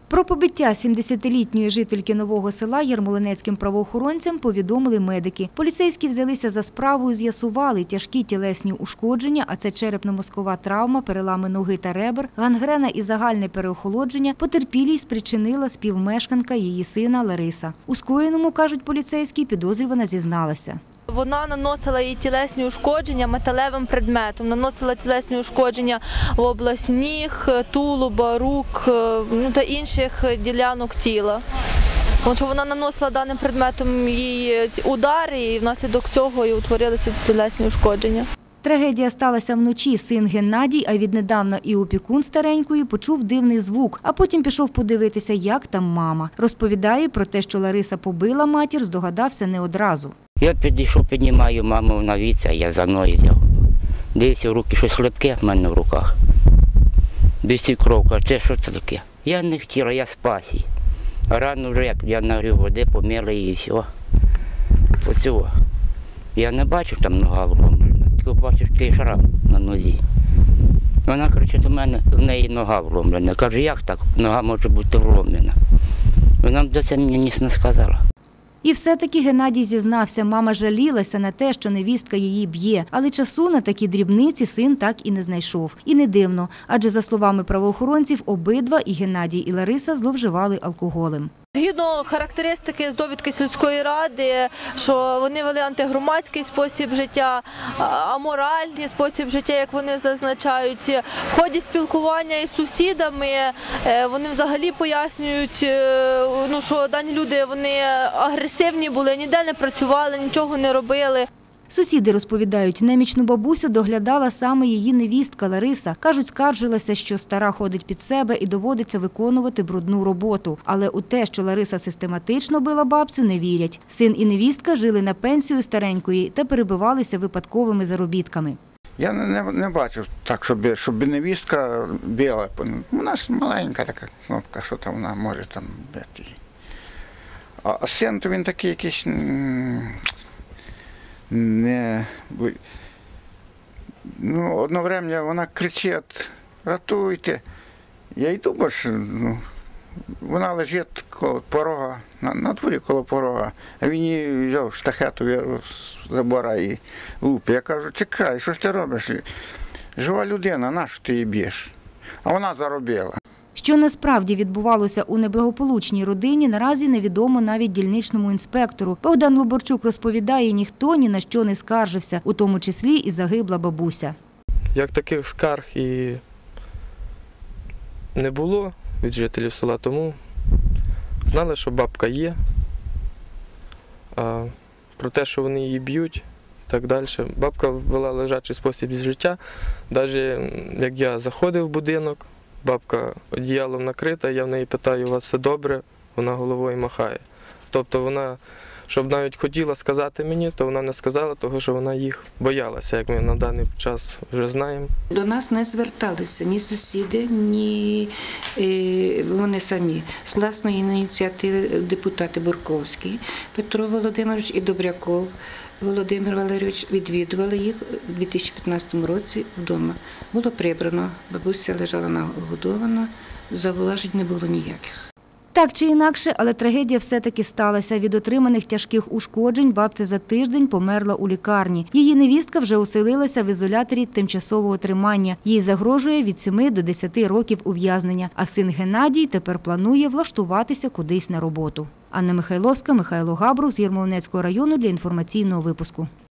Про побиття 70-літньої жительки Нового села ярмолинецьким правоохоронцям повідомили медики. Поліцейські взялися за справу і з'ясували тяжкі тілесні ушкодження, а це черепно-мозкова травма, перелами ноги та ребер, гангрена і загальне переохолодження потерпілій спричинила співмешканка її сина Лариса. У скоєному, кажуть поліцейські, підозрювана зізналася. Вона наносила їй тілесні ушкодження металевим предметом, наносила тілесні ушкодження в область ніг, тулуба, рук та інших ділянок тіла. Тому що вона наносила даним предметом їй удари, і внаслідок цього і утворилися тілесні ушкодження. Трагедія сталася вночі. Син Геннадій, а віднедавна і опікун старенької, почув дивний звук, а потім пішов подивитися, як там мама. Розповідає про те, що Лариса побила матір, здогадався не одразу. Я підійшов, піднімаю маму на віця, я за мною взяв. Дивіться, в руки щось липке в мене в руках. Бісі кров, каже, це що це таке? Я не хотіла, я спас її. А рано вже, як я нагрів води, помили її і все. Оцього. Я не бачив, там нога вломлена, тільки бачив такий шрам на нозі. Вона кричить до мене, в неї нога вломлена. Каже, як так, нога може бути вломлена? Вона до це мені ніс не сказала. І все-таки Геннадій зізнався, мама жалілася на те, що невістка її б'є, але часу на такі дрібниці син так і не знайшов. І не дивно, адже за словами правоохоронців, обидва, і Геннадій, і Лариса, зловживали алкоголем. Згідно характеристики з довідки сільської ради, що вони вели антигромадський спосіб життя, аморальний спосіб життя, як вони зазначають. В ході спілкування із сусідами вони взагалі пояснюють, що дані люди вони агресивні були, ніде не працювали, нічого не робили. Сусіди розповідають, немічну бабусю доглядала саме її невістка Лариса. Кажуть, скаржилася, що стара ходить під себе і доводиться виконувати брудну роботу. Але у те, що Лариса систематично била бабцю, не вірять. Син і невістка жили на пенсію старенької та перебивалися випадковими заробітками. Я не бачив так, щоб невістка била. У нас маленька така кнопка, що там вона може там бити. А син, то він такий якийсь... одно время вона кричить, рятуйте. Я йду, бо ж, вона лежить коло порога, на дворі коло порога, а він її взяв штахету з забора і лупить. Я кажу, чекай, що ж ти робиш? Жива людина, нащо ти її б'єш? А вона заробила. Що насправді відбувалося у неблагополучній родині, наразі невідомо навіть дільничному інспектору. Богдан Луборчук розповідає, ніхто ні на що не скаржився, у тому числі і загибла бабуся. Як таких скарг і не було від жителів села, тому знали, що бабка є, а про те, що вони її б'ють і так далі. Бабка вела лежачий спосіб життя, навіть як я заходив в будинок, бабка одіялом накрита, я в неї питаю, у вас все добре, вона головою махає. Тобто вона, щоб навіть хотіла сказати мені, то вона не сказала, тому що вона їх боялася, як ми на даний час вже знаємо. До нас не зверталися ні сусіди, ні вони самі. З власної ініціативи депутати Бурковський Петро Володимирович і Добряков Володимир Валерійович відвідували їх у 2015 році вдома. Було прибрано, бабуся лежала нагодована, зауважень не було ніяких. Так чи інакше, але трагедія все-таки сталася. Від отриманих тяжких ушкоджень бабця за тиждень померла у лікарні. Її невістка вже оселилася в ізоляторі тимчасового тримання. Їй загрожує від 7 до 10 років ув'язнення, а син Геннадій тепер планує влаштуватися кудись на роботу. Анна Михайловська, Михайло Габрух з Ярмолинецького району для інформаційного випуску.